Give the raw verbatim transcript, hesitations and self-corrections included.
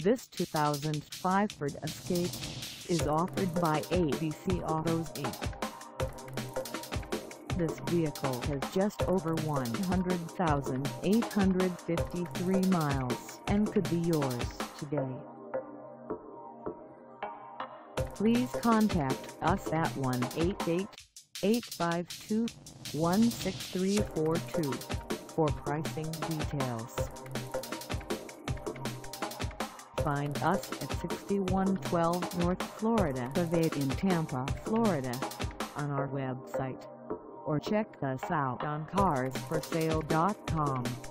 This two thousand five Ford Escape is offered by A B C Autos Incorporated. This vehicle has just over one hundred thousand eight hundred fifty-three miles and could be yours today. Please contact us at one eight eight, eight five two, one six three four two for pricing details. Find us at sixty-one twelve North Florida Ave in Tampa, Florida, on our website, or check us out on cars for sale dot com.